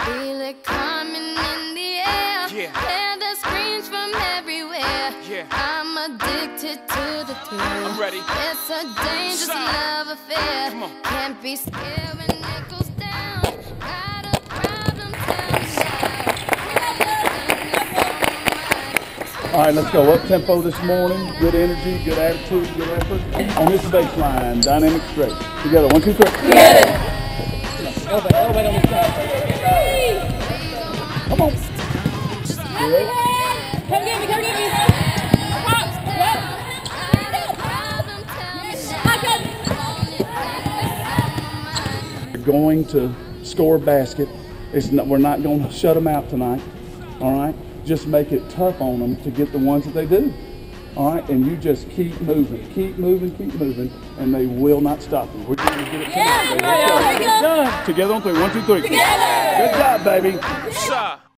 Feel it coming in the air. Yeah. Hear the screams from everywhere. Yeah. I'm addicted to the thrill. I'm ready. It's a dangerous Son. love affair. Come on. Can't be scared when it goes down. Got a problem, tell me now. All right, let's go. Up tempo this morning. Good energy, good attitude, good effort. On this baseline, dynamic straight. Together, 1, 2, 3. Elbow on the side. Come on. Good. Come get me, come get me. Props, We're going to score a basket. We're not going to shut them out tonight. All right? Just make it tough on them to get the ones that they do. All right? And you just keep moving, and they will not stop you. We're going to get it tonight. Baby. Let's go. Done. Together on 3. 1, 2, 3. Together. Good job, baby. Sir.